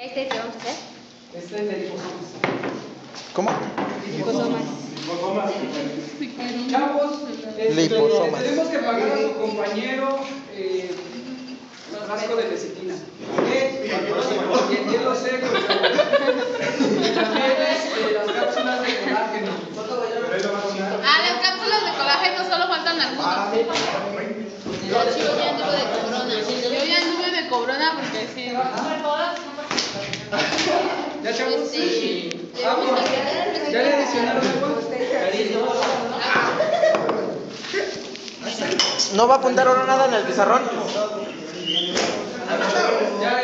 ¿Este qué vamos a hacer? Este es de liposomas. ¿Cómo? Liposomas. Chavos, Liposomas. tenemos que pagar a su compañero frasco de lecitina. Y el hielo seco, chavos. Y también las cápsulas de colágeno. Las cápsulas de colágeno solo faltan algunas. Yo ya anduve de cobrona. Yo ya anduve de cobrona porque sí. ¿Ya, chavos? Sí. Agua. ¿Ya le adicionaron agua? ¿No va a apuntar ahora nada en el pizarrón? Ya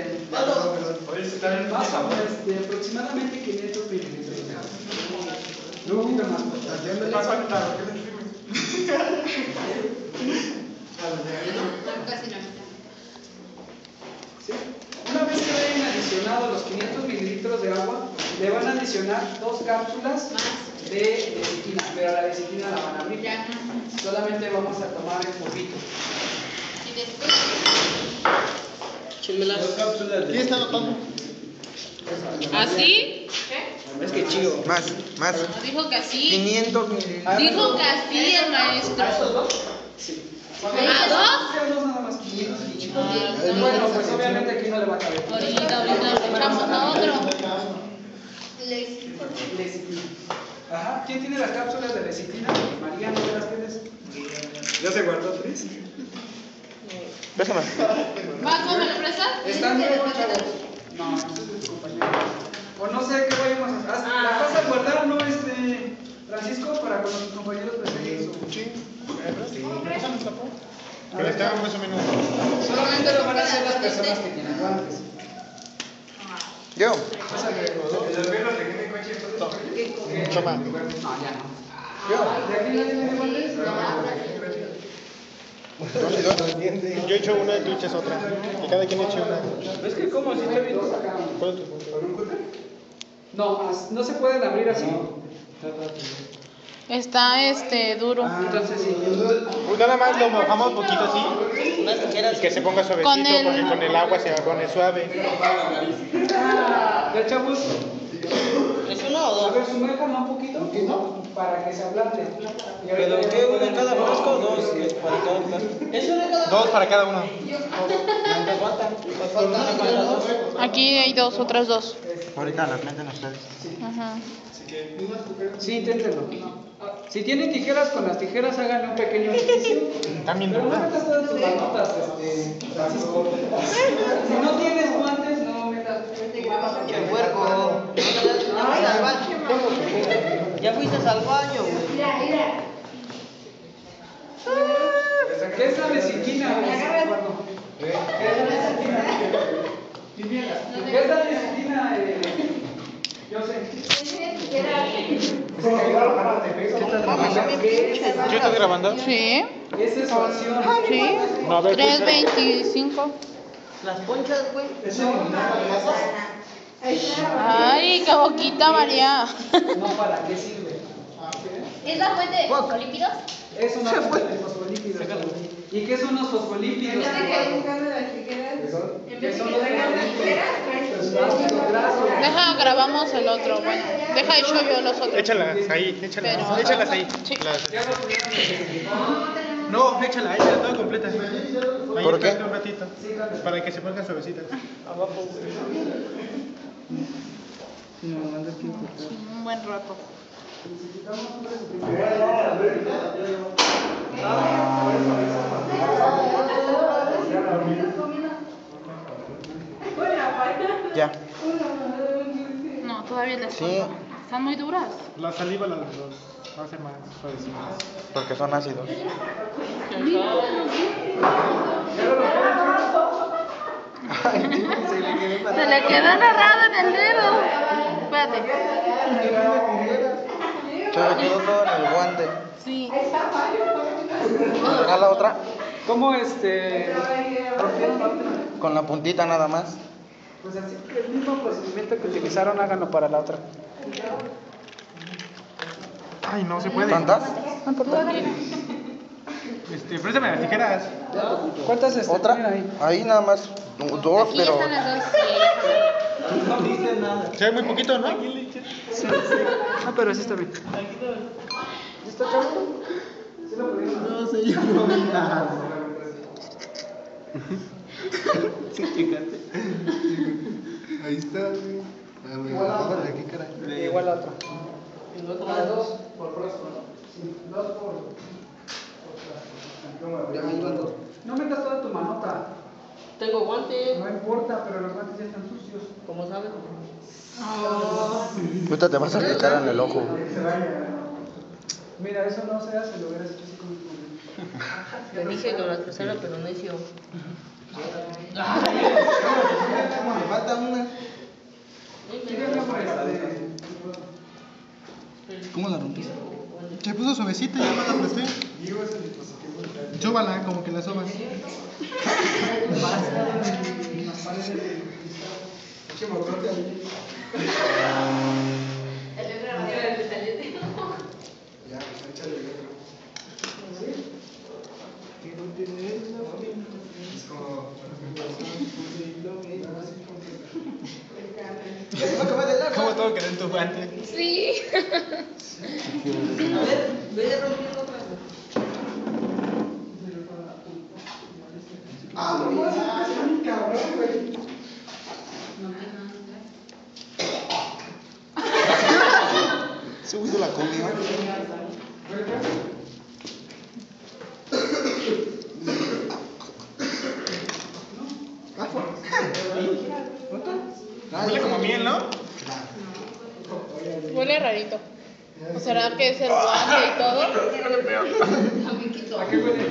más aproximadamente 500 mililitros. No, un poquito más. Casi no. ¿Sí? Una vez que hayan adicionado los 500 mililitros de agua, le van a adicionar 2 cápsulas de lecitina, pero la lecitina la van a abrir. Solamente vamos a tomar el polvito. Y después. ¿Quién está anotando? ¿Así? Es que chido. Más. No, dijo que así. 500 mililitros. Dijo que así el maestro. Sí. ¿A dos? Dos nada más. Bueno, pues obviamente aquí no le va a caber. Ahorita le echamos a otro. Lecitina. Ajá. ¿Quién tiene las cápsulas de lecitina? María, ¿no las tienes? ¿Ya se guardó 3? Déjame. ¿Va a comer presa? ¿Están nuevos, chavos? No, este es de tu compañero. O no sé qué vayamos a hacer. ¿La vas a guardar, no, Francisco, para con los compañeros presentes? Que les tengan más o menos. Solamente lo van a hacer las personas que tienen guantes. Yo. ¿Los velos de qué coche? Choma. No, ya no. ¿De aquí nadie tiene guantes? Yo he hecho una y tú echas otra. Que cada quien eche una. Es que como si te vi dos acá. ¿Cuál es tu punto? No, no se pueden abrir así. Está duro. Entonces sí. Pues nada más lo mojamos poquito así. Y que se ponga suavecito Con el- porque con el agua se pone suave. ¿Ya, chavos? ¿Es uno o A dos? ver, sumerjan un poquito para que se ablande. ¿Pero qué? ¿Uno en cada frasco o dos para cada frasco? ¿Es uno en cada frasco? 2 para cada uno. ¿Cuántas faltan? Pues faltan para las dos. Aquí hay otras dos. Ahorita las meten ustedes. Ajá. Sí, inténtenlo. Si tienen tijeras, con las tijeras háganle un pequeño orificio. También Pero no dudas. metas todas tus manotas, Francisco. Si no tienes guantes, no metas. ¡Qué puerco! Ya fuiste al baño, güey. ¿Qué es la lecitina? ¿Qué es la lecitina? ¿Qué es la lecitina? Yo sé. ¿Yo estoy grabando? Sí. Esa es su acción. Sí. No, a ver, 3.25. Las ponchas, güey. Es eliminar la grasa. Ay, qué boquita, María. No, ¿para qué sirve? ¿Es la fuente de fosfolípidos? Es una fuente de fosfolípidos. ¿Y qué son los fosfolípidos? ¿Qué son los fosfolípidos? Ácidos grasos. Deja, grabamos el otro. Bueno, deja hecho yo los otros. Échalas ahí, échalas. Pero- Échalas ahí. Sí. No, échala toda completa. Ahí ¿Por qué? espérate un ratito. Para que se pongan suavecitas. Un buen rato. Ya. No, todavía les Sí. falta. Están muy duras. La saliva los va a hacer más suavecitas. Porque son ácidos. Se le quedó agarrado en el dedo. Espérate. Se me quedó todo en el guante. Sí. ¿A la otra? ¿Cómo rompieron la otra? Con la puntita nada más. Pues así que el mismo procedimiento que utilizaron, háganlo para la otra. Ay, no se puede. ¿Tantas? Préstame las tijeras. ¿Cuántas ¿Otra? tienen ahí? Ahí nada más. Dos, Aquí pero. están las dos. Sí, nada. Se ve muy poquito, ¿no? No, pero sí está bien. ¿Sí está chavo? ¿Sí lo pudieron? No sé, yo no vi nada. Sí, fíjate. Ahí está, güey. Igual a otra. ¿Qué caray? Igual a otra. El otro A dos por próximo, ¿no? Sí, dos por. No metas toda tu manota. Tengo guante. No importa, pero los guantes ya están sucios. ¿Cómo sabes? Ahorita te vas a picar en el ojo. Mira, eso no se hace, lo hubieras hecho así como. Le dije lo de la tercera, pero no hizo. Me falta una. ¿Cómo la rompiste? Se puso suavecita y ya me la presté. Sóbala, como que la sobas. ¿Cómo tengo que ver tu guante? Sí. A ver, ve rompiendo otra vez. ¿Se gusta la comida? Huele como miel, ¿no? Huele rarito. ¿O será que es el guante y todo? ¿A qué huele?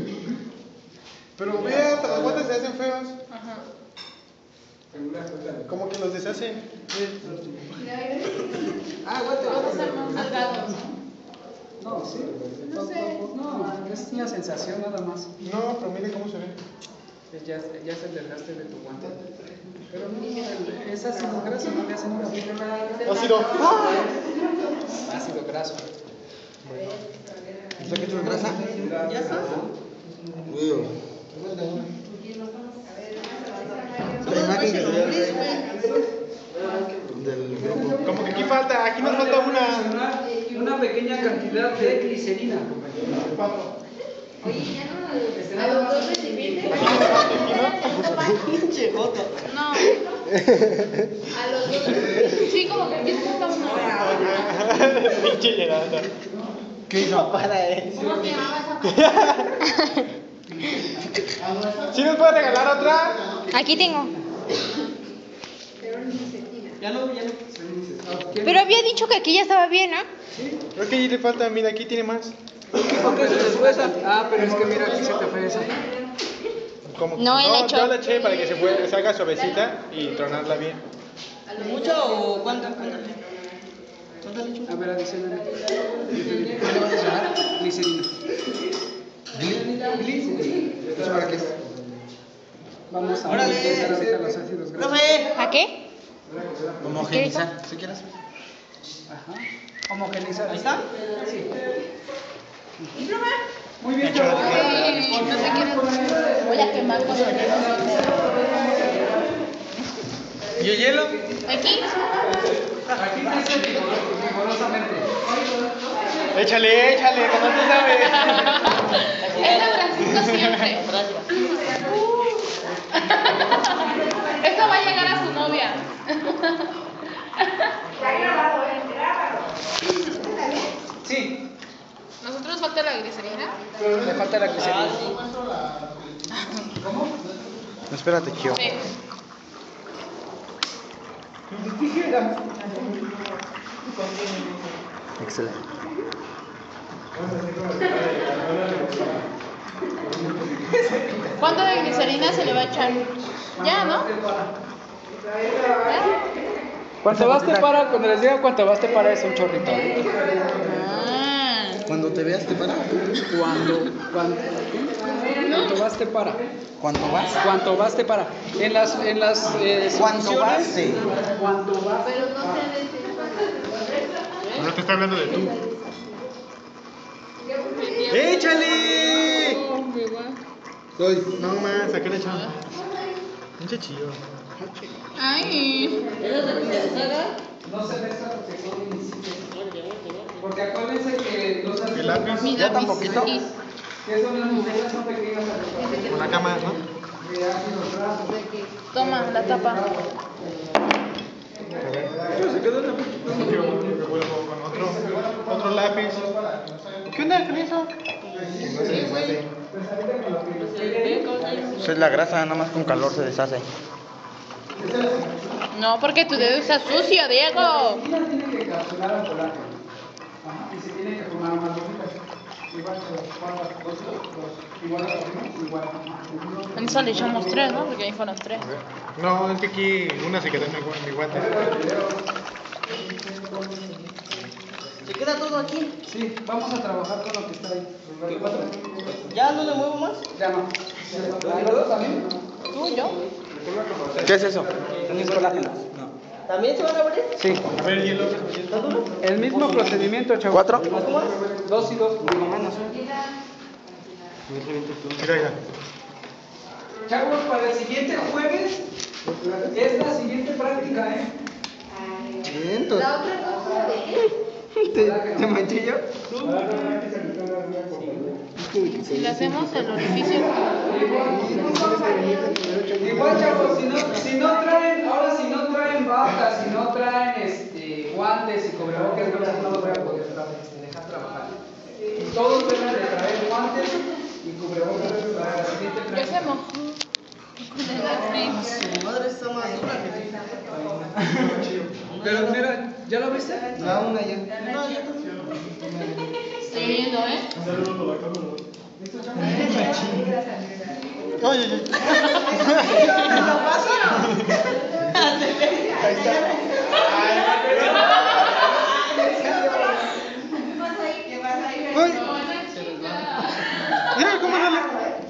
Pero vea, hasta los guantes se hacen feos. Ajá. Como que los deshacen. Vamos a ser más delgados. No, sí. No, es una sensación nada más. No, pero mire cómo se ve. Ya es el desgaste de tu guante. Pero no, es ácido graso, no le hace nada. Ácido. Ácido graso. ¿Está que esto es grasa? Ya está. La imagen que se ve del grupo. Como que aquí falta, aquí nos falta Una pequeña cantidad de glicerina. A los dos recipientes. Pinche joto. No. A los dos recipientes. Sí, como que aquí nos falta una. pinche llegada. ¿Qué hizo? Para eso. ¿Cómo se llamaba esa? ¿Sí nos puede regalar otra? Aquí tengo. Ya no. Pero había dicho que aquí ya estaba bien, ¿no? Creo que allí le falta, mira, aquí tiene más. ¿Por qué se deshuesa? Ah, pero es que mira, aquí se te fue esa. Como que- No, él la echó. yo la eché para que se haga suavecita y tronarla bien. ¿Mucho o cuánto? ¿Cuánto le echo? A ver, adicional. ¿Qué le vas a adicionar? Glicerina. Glicerina. ¿Eso para qué es? Vamos a Órale. utilizar ahorita los ácidos grasos. ¡Profe! ¿A qué? Homogenizar, si quieres. Ajá. Homogenizar. ¿Ahí está? Sí. Muy bien, No sé qué. Voy a quemar con el ¿Y el hielo? Aquí. Aquí dice vigorosamente. Échale, como tú sabes. Es de Francisco siempre. Esto va a llegar a su novia. Sí. ¿Nosotros falta la glicerina? Le falta la glicerina. ¿Cómo? Espérate, Kio. Sí. Excelente. ¿Cuánto de glicerina se le va a echar? Ya, ¿no? Cuánto vas te para, cuando les diga cuánto vas te para es un chorrito. Ah. Cuando te veas, te para. Cuánto vas te para. ¿Cuánto vas? Cuánto vas te para. En las ¿Cuánto vas? soluciones, Sí. cuánto vas. No te está hablando de tú. ¡Échale! Soy. No más, ¿a qué le echamos? Pinche chido. Ay. No se mezcla porque son municipios. Porque acuérdense que los ¿El lápiz? Mi ¿Ya tan lápiz. poquito? Aquí. que son las mujeres son pequeñas agrupaciones Una cama, ¿no? de ácidos grasos. Toma la tapa. Se quedó la Yo vuelvo con otro lápiz. ¿Qué onda con eso? Eso es la grasa, nada más con calor se deshace. No, porque tu dedo está sucio, Diego. La tiene que encapsular al colágeno. Ajá, y se tiene que formar más bolitas. Igual que igual a igual. En esa le echamos 3, ¿no? Porque ahí fueron 3. No, es que aquí una se quedó en mi guante. ¿Se queda todo aquí? Sí, vamos a trabajar con lo que está ahí. ¿Ya no le muevo más? Ya no. ¿Los dos también? ¿Tú y yo? ¿Qué es eso? ¿También se van a abrir? Sí. A ver, hielo. ¿Está duro? El mismo procedimiento, chavos. 4. ¿Poco más? 2 y 2. Mira, mira. Chavos, para el siguiente jueves es la siguiente práctica, ¿eh? Vientos. ¿Te manché yo? Si le hacemos el orificio. Igual, chavos, si no traen, ahora si no traen batas, si no traen guantes y cubrebocas, no los voy a poder dejar trabajar. Todos deben de traer guantes y cubrebocas para la siguiente ¿Qué práctica. hacemos? Su madre está más dura que Pero mira, ¿ya lo viste? No, una ya. No, ya no. Estoy viendo, ¿eh? Oye, oye. Ahí está. Uy. Mira cómo sale.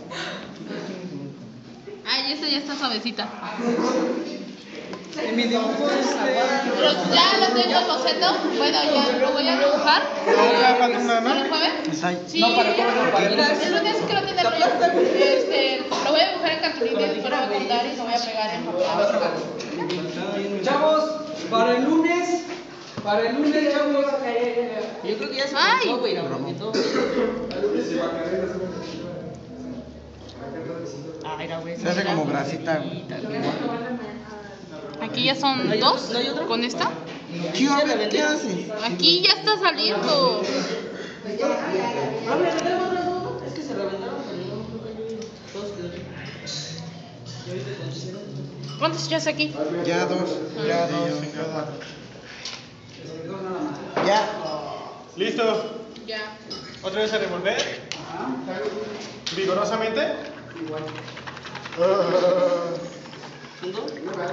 Ay, esta ya está suavecita. En mi dibujo Ya lo tengo el boceto. Bueno, ya lo voy a dibujar. Ahora falta una, ¿no? ¿Para el jueves? Sí. No, para el jueves no, para el lunes. El lunes creo que lo voy a dibujar en cartulina y después lo voy a contar y lo voy a pegar en papel. Chavos, para el lunes, chavos. Yo creo que ya se Ay. cortó, güey, la vomitó. Ah, era güey. Se hace como grasita. Aquí ya son 2 con esta. ¿Qué haces? Aquí ya está saliendo. Mami, ¿le otras dos? Es que se reventaron, pero no creo que yo todos quedó. ¿Cuántos echas aquí? Ya dos. Ya. ¿Listo? Ya. ¿Otra vez a revolver? ¿Vigorosamente? ¿Son dos?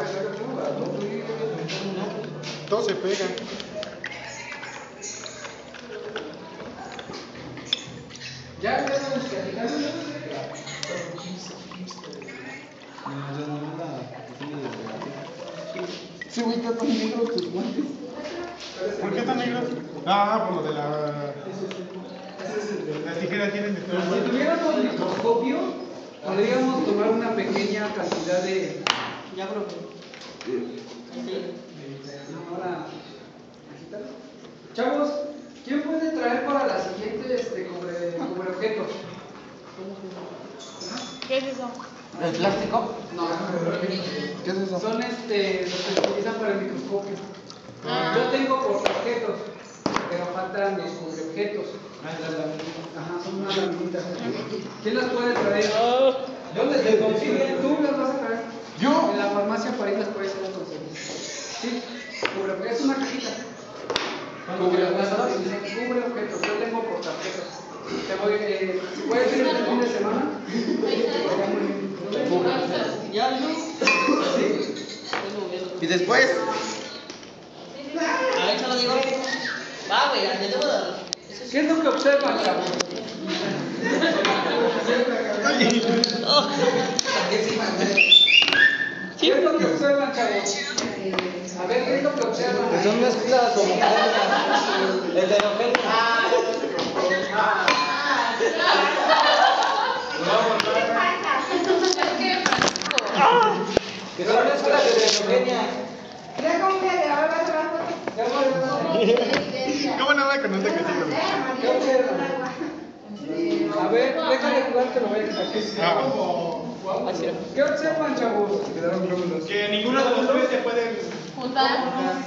Todos se pegan. ¿Ya empiezan a descargar? Sí, güey, está tan negro tus guantes. ¿Por qué están negros? Ah, por lo de la... Las tijeras tienen de todo. Si tuviéramos microscopio, podríamos tomar una pequeña cantidad de. Ya, bro. Ahora, chavos, ¿quién puede traer para la siguiente cubre objetos? ¿Qué es eso? ¿El plástico? No, ¿Qué es eso? son los que se utilizan para el microscopio. Ah. Yo tengo portaobjetos, pero faltan los cubreobjetos. Ajá, son unas laminitas. ¿Quién las puede traer? ¿Dónde se consiguen? ¿Tú las vas a traer? ¿Yo? En la farmacia para ir las puedes ir a conseguir. Sí, es una cajita. Cubre objetos, yo tengo portaobjetos. Te voy, si puedes ir este fin de semana. Ya, ¿no? ¿Y después? A ver, solo digo. Va, güey, ya te debo dar. ¿Qué es lo que observan, chavos? ¿Qué es lo que observan, chavos? A ver, ¿qué es lo que observan? Que son mezclas homogéneas. Heterogéneas. Que son las heterogéneas. ¿Cómo no me conoce que sí? ¿Qué observan? A ver, déjale jugar que lo voy a quitar. ¿Qué observan, chavos? Quedaron glóbulos. Que ninguno de los tres se puede Juntar.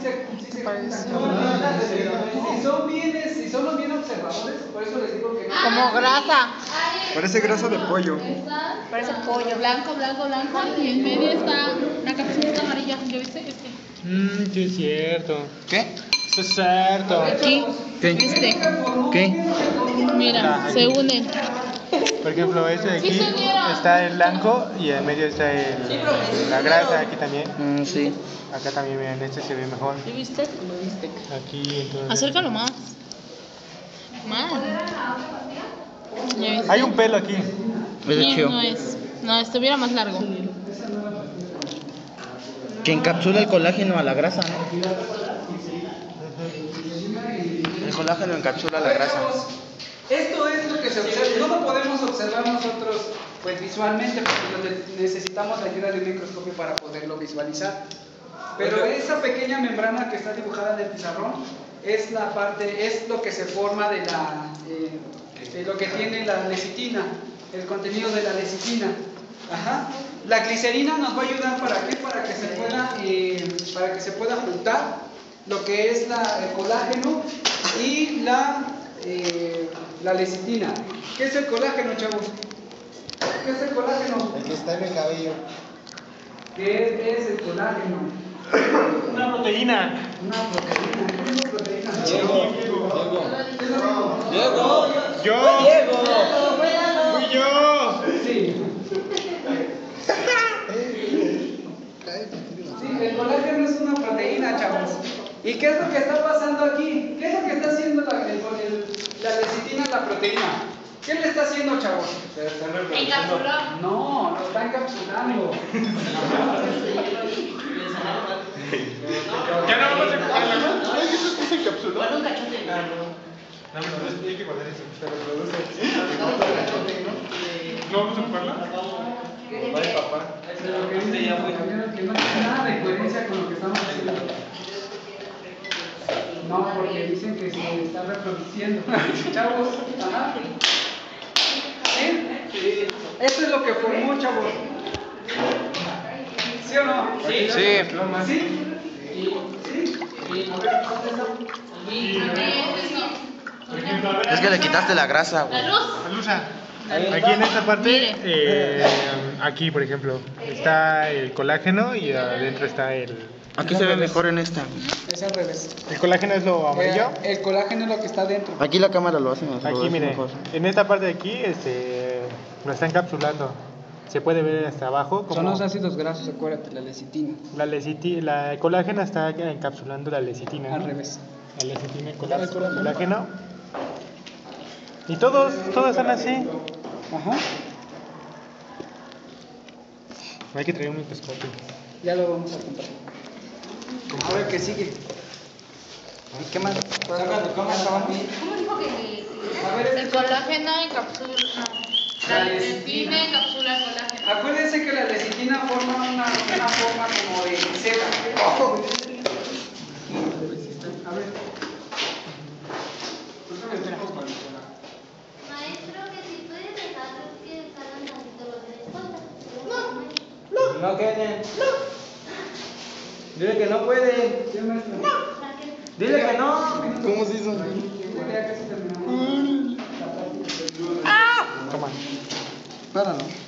Si son bien observadores, por eso les digo que no. Como grasa. Parece grasa de pollo. Parece pollo. Blanco, blanco, blanco. Y en medio está una capsulita amarilla. ¿Ya viste? Sí es cierto. ¿Qué? Sí es cierto. Aquí. ¿Qué? ¿Qué? Mira, se unen. Por ejemplo, este de aquí Sí, señora. está el blanco y en medio está la grasa, aquí también. Sí. Acá también, miren, este se ve mejor. ¿Sí viste? ¿Lo viste? Aquí, entonces. Acércalo más. Más. ¿Ya viste? Hay un pelo aquí. No es. No, estuviera más largo. Que encapsula el colágeno a la grasa, ¿no? El colágeno encapsula la grasa. Esto es lo que se observa. No lo podemos observar nosotros pues visualmente porque necesitamos la ayuda de un microscopio para poderlo visualizar. Pero esa pequeña membrana que está dibujada en el pizarrón es la parte, es lo que se forma de lo que tiene la lecitina, el contenido de la lecitina. Ajá. La glicerina nos va a ayudar ¿para qué? Para que se pueda juntar lo que es el colágeno y la lecitina. ¿Qué es el colágeno, chavos? ¿Qué es el colágeno? El que está en el cabello. ¿Qué es el colágeno? Una proteína. Una proteína. ¿Qué es una proteína? Diego. Yo. Fui yo. Sí. Sí, el colágeno es una proteína, chavos. ¿Y qué es lo que está pasando aquí? ¿Qué es lo que está haciendo la lecitina a la proteína? ¿Qué le está haciendo, chavos? Encapsuló. No, lo está encapsulando. Ya no vamos a ocuparla, ¿no? ¿Ay, eso se encapsuló? Guarda un cachote. No, hay que guardar eso. Se reproduce. ¿No vamos a ocuparla? Ay, papá. Pero que dice compañero que no tiene nada de coherencia con lo que estamos haciendo. No, porque dicen que se está reproduciendo. Chavos, ajá. ¿Sí? Sí. Esto es lo que formó, chavos. ¿Sí o no? Sí. ¿Sí? ¿Sí? A ver, ¿dónde está? Por ejemplo, a ver. Es que le quitaste la grasa, güey. La luz. Alusa. Aquí en esta parte, aquí por ejemplo, está el colágeno y adentro está el... Aquí se ve mejor en esta. Es al revés. ¿El colágeno es lo amarillo? El colágeno es lo que está dentro. Aquí la cámara lo hace mejor. Aquí, mire, en esta parte de aquí, lo está encapsulando. Se puede ver hasta abajo como Son los ácidos grasos, acuérdate, la lecitina. el colágeno está encapsulando la lecitina, Al ¿no? revés. La lecitina, el colágeno. Y todos están así. Ajá. Hay que traer un microscopio. Ya lo vamos a comprar. A ver qué sigue. ¿Y qué más? Saca tu cámara. ¿Cómo dijo que A ver, el colágeno encapsula? La lecitina encapsula el colágeno. acuérdense que la lecitina forma una forma como de seda. A ver. Maestro, que si puede dejar que salgan tantito los de la escolta. No quieren. Dile que no puede. ¿Sí, maestro? Dile que no. ¿Cómo se hizo? Ya casi terminamos. Toma. Páralo.